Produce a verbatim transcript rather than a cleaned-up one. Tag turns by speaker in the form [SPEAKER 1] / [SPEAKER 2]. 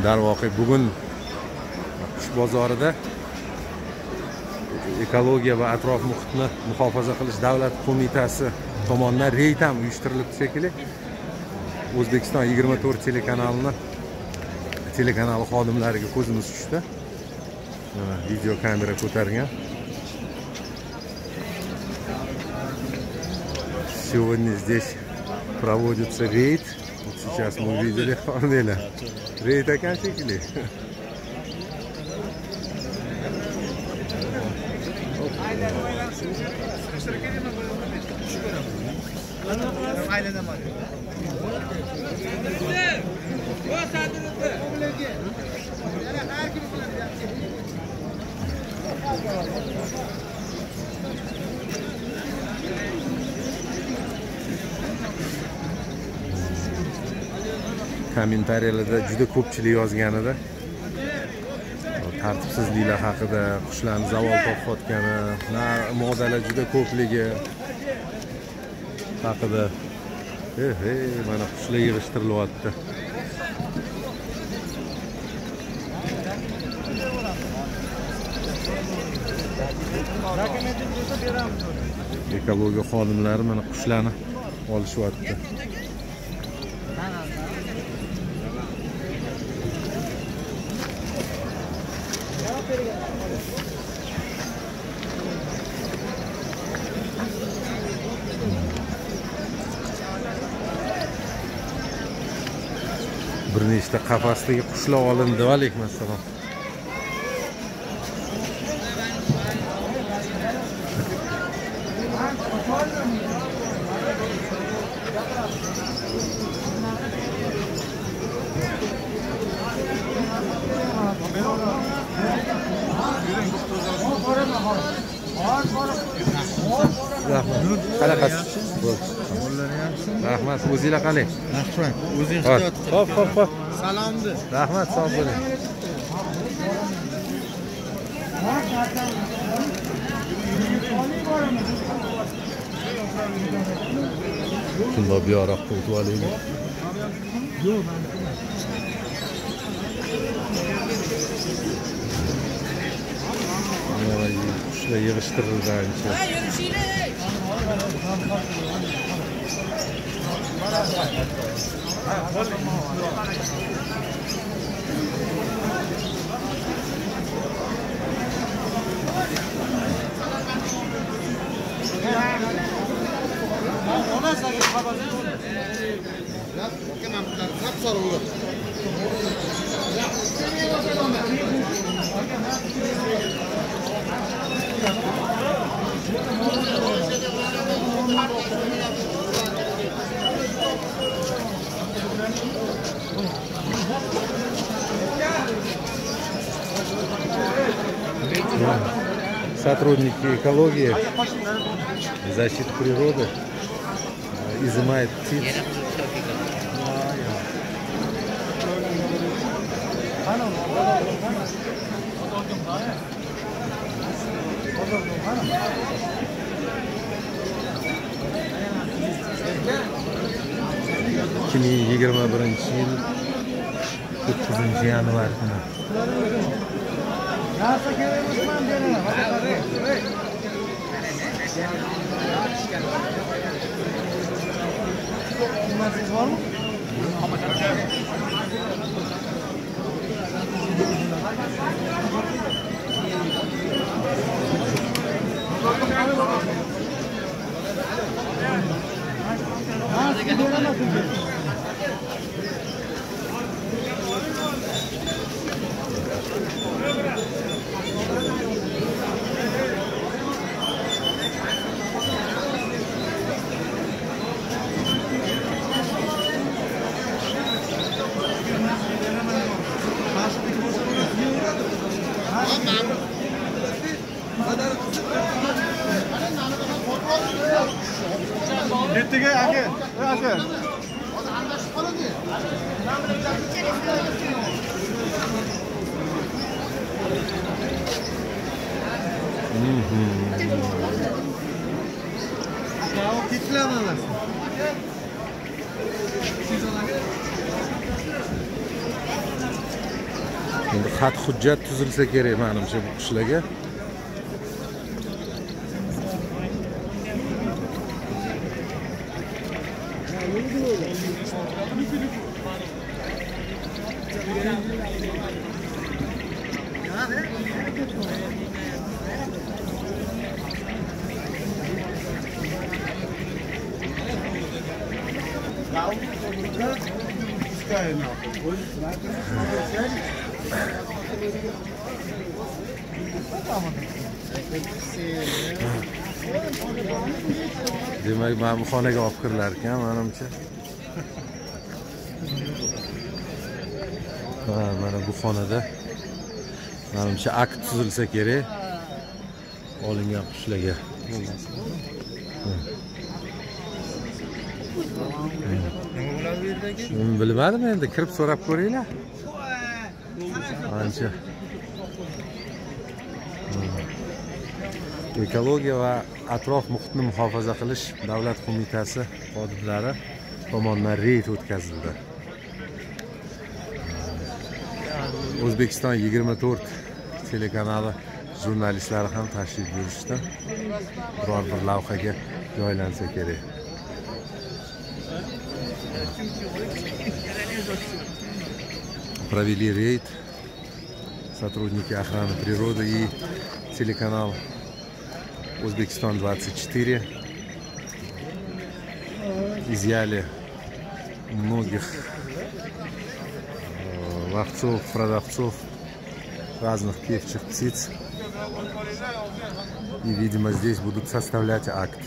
[SPEAKER 1] Darvoqe bugun qush bozorida ekologiya va atrof muhitni muhofaza qilish davlat qo'mitasi tomonidan reyd ham uyushtirilib shekilli. O'zbekiston yigirma to'rt telekanalini telekanali xodimlariga ko'zimiz tushdi. Video kamera ko'targan. Сегодня здесь проводится рейд. Вот сейчас мы увидели Армеля. Рейд окончательный. Kommentariyalarda juda ko'pchilik yozganida tartibsizliklar haqida, qushlarni zavol topayotgani, modalar juda ko'pligi haqida. Ey, mana qushlar yig'ishtirilyapti. Ekologiya xodimlari mana qushlarni olishyapti. Bir nechta qafasdagi qushlar olindi, alaykum assalom. Rahmat, o'zingizlar qalay?
[SPEAKER 2] Rahmat, o'zing ixtiyot qiling.
[SPEAKER 1] Xo'p, xo'p, xo'p.
[SPEAKER 2] Salomni.
[SPEAKER 1] Rahmat, sog' bo'ling. Shunda bir yo'q qo'yib olaylik. Yo'q, mana qushlar yig'ishtirilgan ancha. Сотрудники экологии, защиты природы изымают птиц. ikki ming yigirma birinchi yil to'qqizinchi yanvar kuni.
[SPEAKER 2] Ertaga aka, aka. Mhm. Ya o kitlemeler.
[SPEAKER 1] Endi xat hujjat tuzilsa kerak menimcha bu qushlarga. Demak, mana bu xonaga olib kirilar ekan, menimcha. Ha, mana bu xonada menimcha akt tuzilsa kerak olingan qushlarga. Bilmadim endi, kirib so'rab ko'ringlar. Ancha. Ekologiya va atrof muhitni muhofaza qilish davlat qo'mitasi xodimlari tomonidan reyd o'tkazildi. O'zbekiston yigirma to'rt telekanali jurnalistlari ham tashrif buyurishdi. Biror bir lavhaga joylansa kerak. Провели рейд сотрудники охраны природы и телеканал Узбекистан двадцать четыре. Изъяли многих ловцов, продавцов разных певчих птиц. И, видимо, здесь будут составлять акт.